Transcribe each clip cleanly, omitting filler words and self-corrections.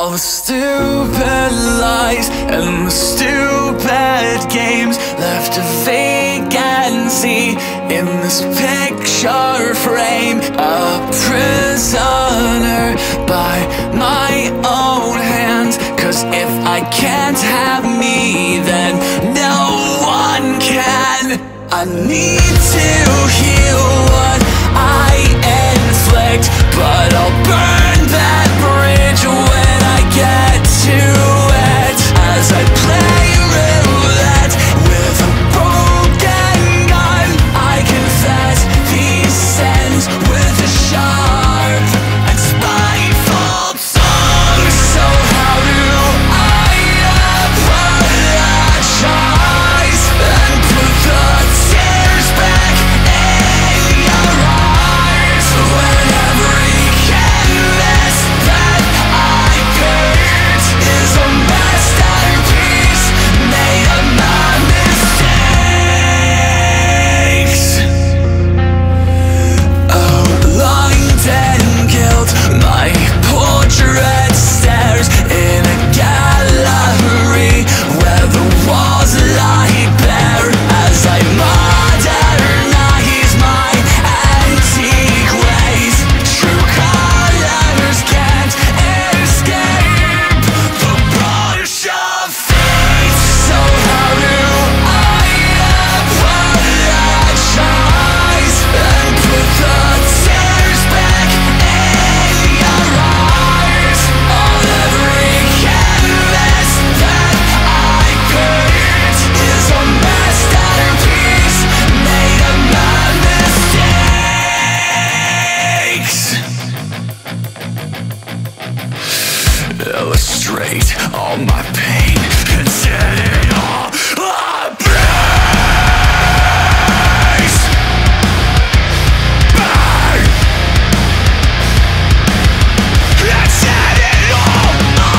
all the stupid lies and the stupid games left a vacancy in this picture frame. A prisoner by my own hands, 'cause if I can't have me, then no one can. I need to heal what I inflict, but I'll burn that bridge when I get to it. As I play roulette with a broken gun, I confess these sins with a sharp and spiteful tongue. So how do I apologize and put the tears back in your eyes when every canvas that I paint is a masterpiece made of my mistakes? Outlined in guilt, my portrait stares in a gallery where the walls lie bare as I modernize my antique ways. True colors can't escape the brush of fate. So how do I apologize and put the tears back in your eyes on every canvas that I paint is a masterpiece made of my mistakes. Illustrate all my pain and set it all ablaze. Burn and set it all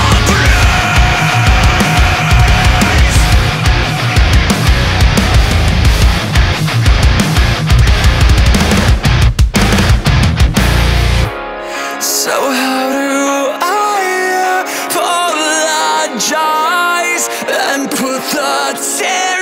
ablaze. So how do I apologize and put the tears